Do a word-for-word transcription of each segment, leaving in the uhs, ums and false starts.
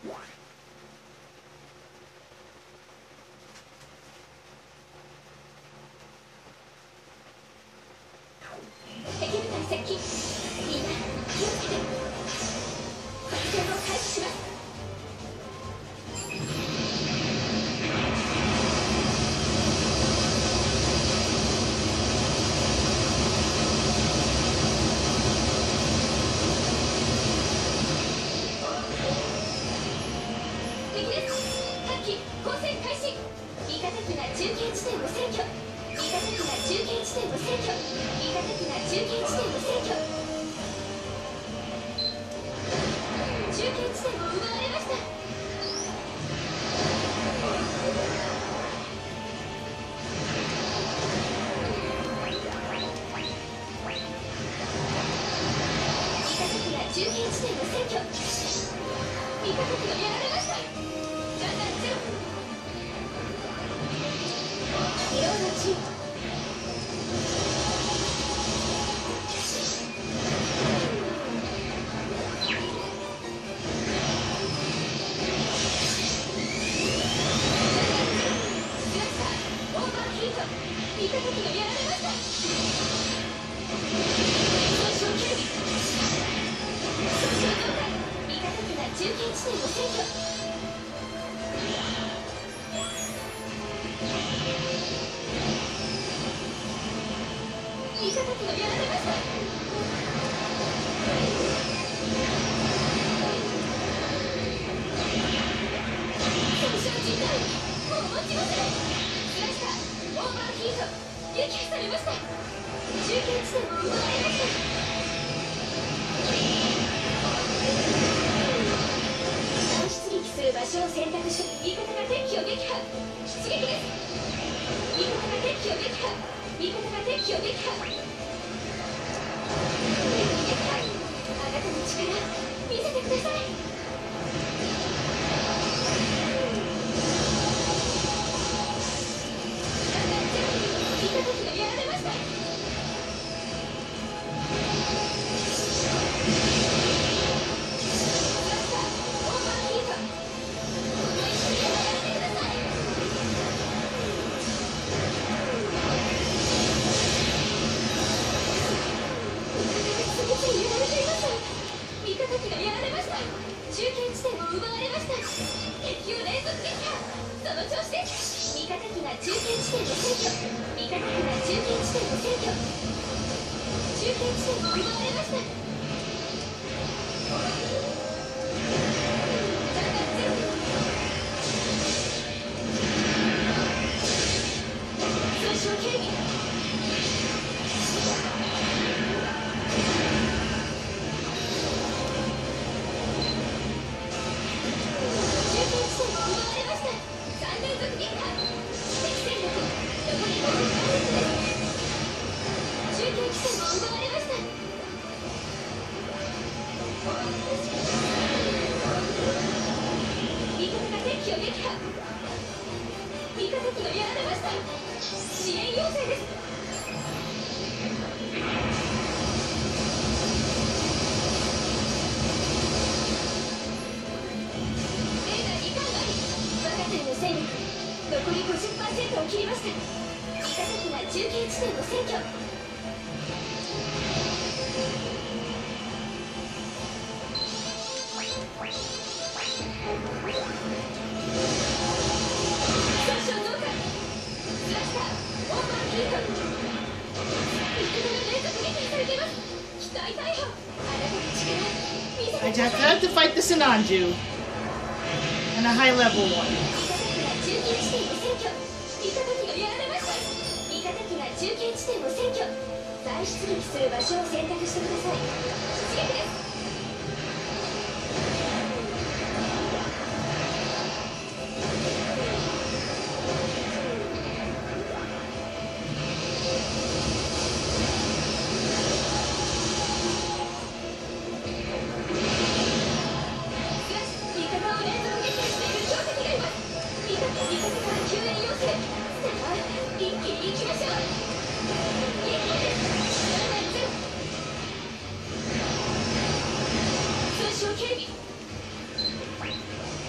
敵部隊接近。みんな気をつけて。作戦を開始します。敵です。各機攻勢開始。味方機が中継地点を占拠。味方機が中継地点を占拠。味方機が中継地点を占拠。中継地点を奪われました。味方機が中継地点を占拠。味方機がやられました。ガンダムゼロ。リロード中。味方機がやられました。損傷警備。損傷増加。味方機が中継地点を占拠。味方機がやられました。損傷甚大。もう持ちません。スライサーオーバーヒート。撃破されました。中継地点を奪われました。脱出撃する場所を選択し、味方が敵機を撃破。出撃です。味方が敵機を撃破。味方が敵機を撃破。敵撃破。あなたの力見せてください。味方機がやられました。味方機がやられました。中継地点を奪われました。敵を連続撃破。その調子です。味方機が中継地点を占拠。味方機が中継地点を占拠。中継地点を奪われました。弾丸ゼロ。損傷警備。残り ごじゅっパーセント を切りました。味方機が中継地点を占拠。損傷増加。スラスターオーバーヒート。味方が連続撃破されています。機体大破。あなたの力見せてください。 I just have to fight the Sinanju and a high level one. 中継地点を占拠。味方機がやられました。味方機が中継地点を占拠。再出撃する場所を選択してください。出撃です。味方を連続撃破している強敵がいます。味方味方から救援要請。さあ一気に行きましょう。一気です。弾丸ゼロ。損傷警備。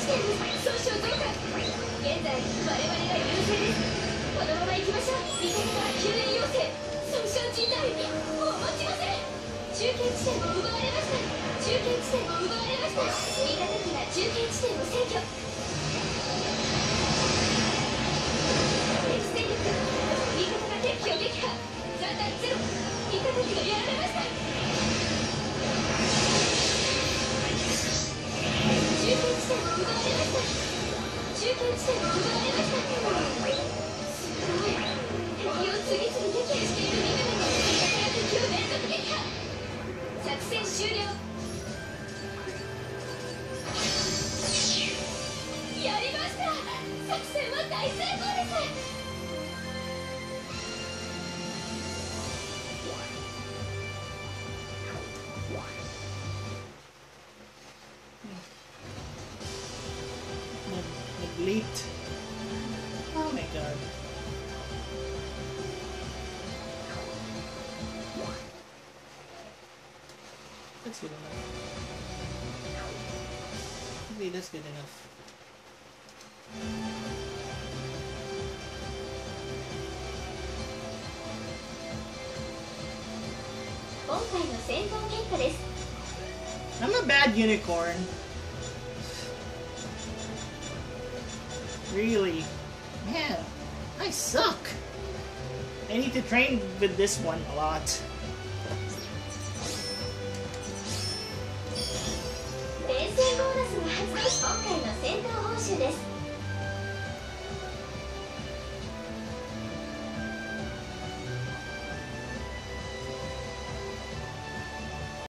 点の損傷増加。現在我々が優勢です。このまま行きましょう。味方から救援要請。損傷甚大、もう待ちません。中継地点を奪われました。中継地点を奪われました。味方機が中継地点を占拠。敵戦力、味方が敵機を撃破。残弾ゼロ。味方機がやられました。中継地点を奪われました。中継地点を奪われました。すごい。敵を次々撃破している味方が味方が敵を連続撃破。作戦終了。やりました。作戦は大成功です。 Leaked. Oh my god. That's good enough. Maybe that's good enough. 今回の戦闘結果です。 I'm a bad unicorn. Really? Man, I suck. I need to train with this one a lot.